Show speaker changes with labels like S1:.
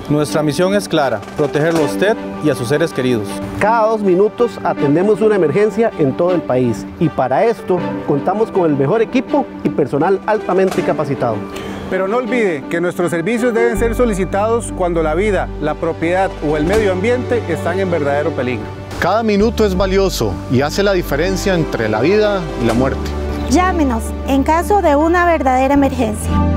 S1: Nuestra misión es clara, protegerlo a usted y a sus seres queridos.
S2: Cada 2 minutos atendemos una emergencia en todo el país y para esto contamos con el mejor equipo y personal altamente capacitado.
S3: Pero no olvide que nuestros servicios deben ser solicitados cuando la vida, la propiedad o el medio ambiente están en verdadero peligro.
S4: Cada minuto es valioso y hace la diferencia entre la vida y la muerte.
S5: Llámenos en caso de una verdadera emergencia.